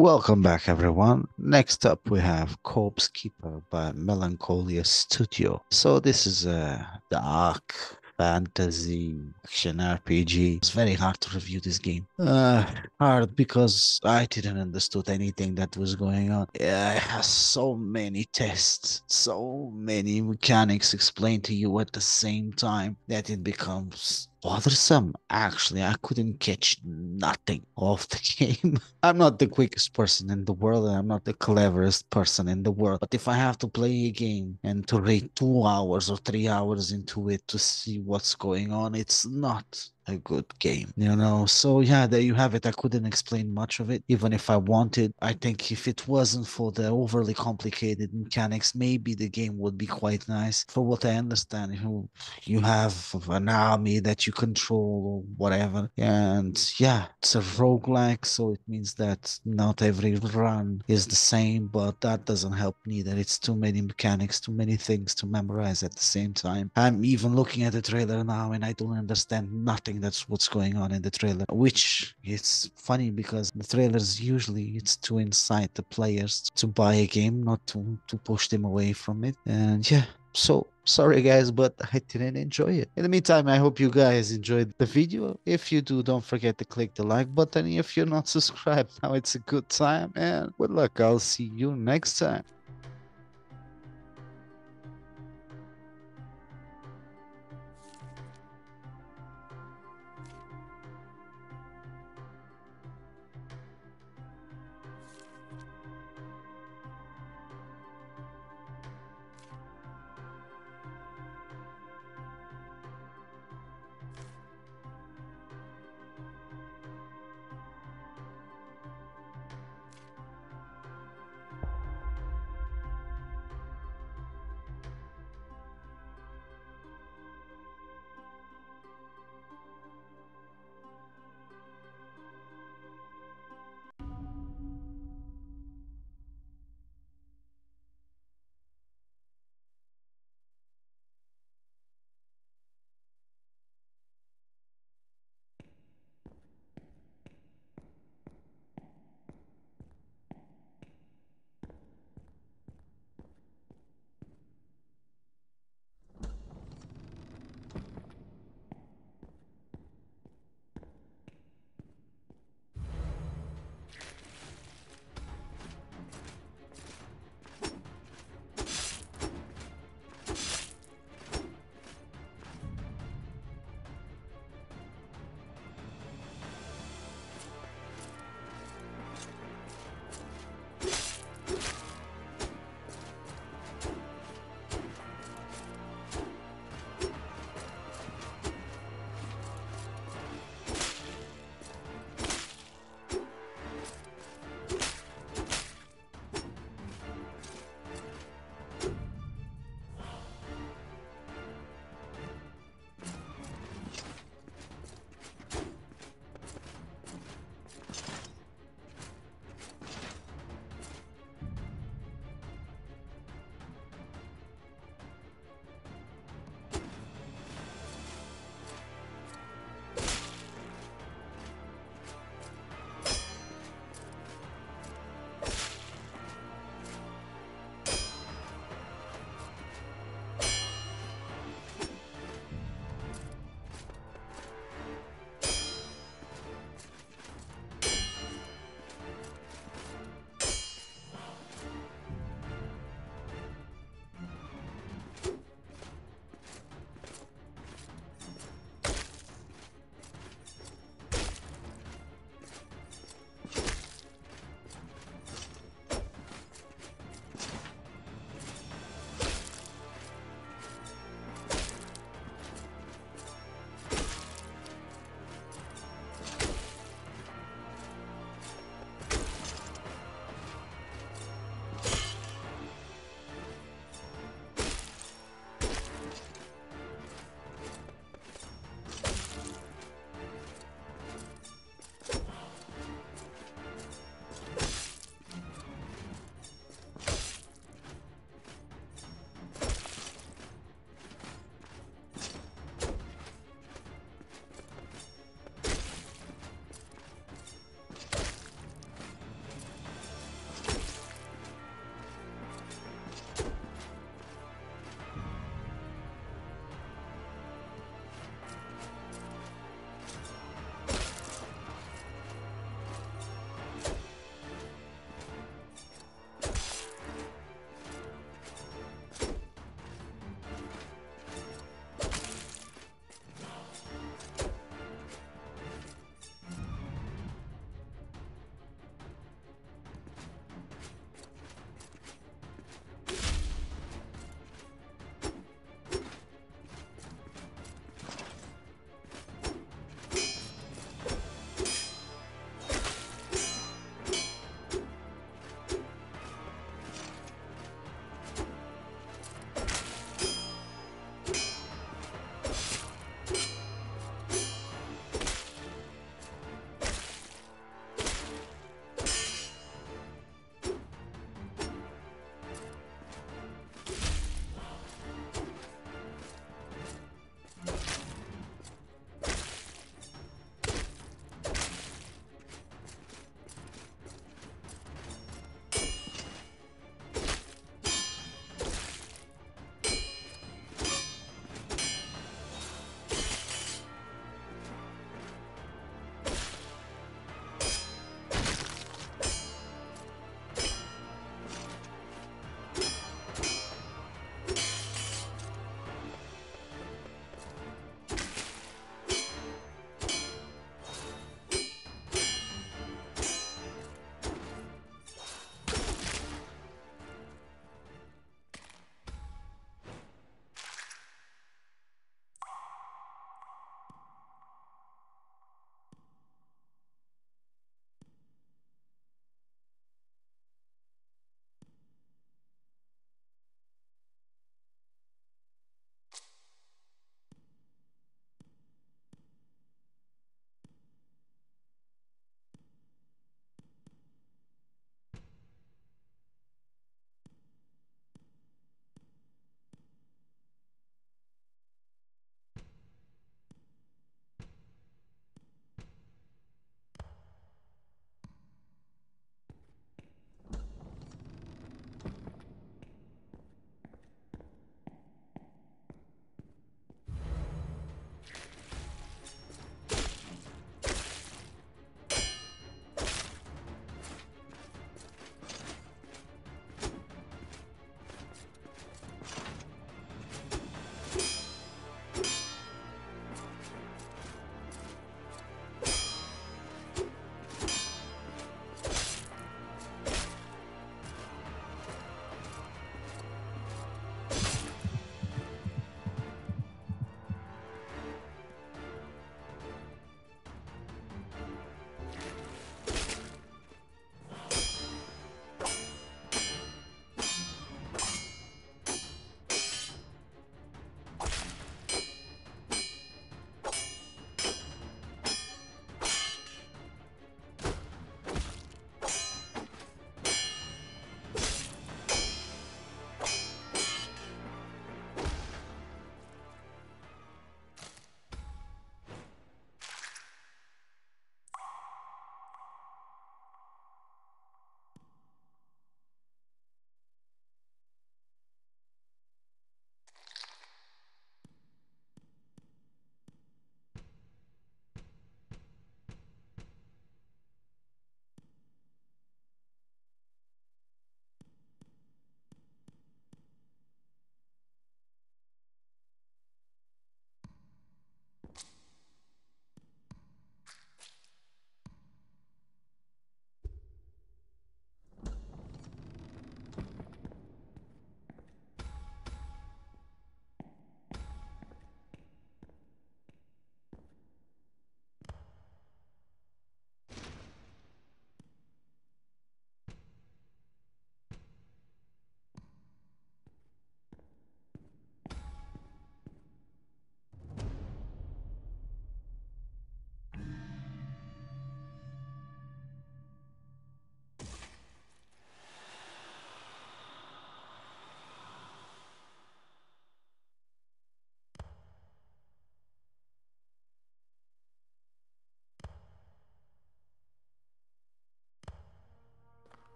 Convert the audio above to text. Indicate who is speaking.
Speaker 1: Welcome back, everyone. Next up, we have Corpse Keeper by Melancholia Studio. So this is a dark fantasy action RPG. It's very hard to review this game. Hard because I didn't understood anything that was going on. Yeah, it has so many tests, so many mechanics explained to you at the same time that it becomes bothersome. Actually, I couldn't catch nothing of the game. I'm not the quickest person in the world and I'm not the cleverest person in the world. But if I have to play a game and to rate 2 hours or 3 hours into it to see what's going on, it's not a good game, So yeah, there you have it. I couldn't explain much of it, even if I wanted. I think if it wasn't for the overly complicated mechanics, maybe the game would be quite nice. For what I understand, you have an army that you control or whatever. And yeah, it's a roguelike, so it means that not every run is the same, but that doesn't help neither. It's too many mechanics, too many things to memorize at the same time. I'm even looking at the trailer now and I don't understand nothing that's what's going on in the trailer, which is funny because the trailers usually it's to incite the players to buy a game, not to push them away from it. And yeah, so sorry guys, but I didn't enjoy it. In the meantime, I hope you guys enjoyed the video. If you do, don't forget to click the like button. If you're not subscribed, now it's a good time, and good luck. I'll see you next time.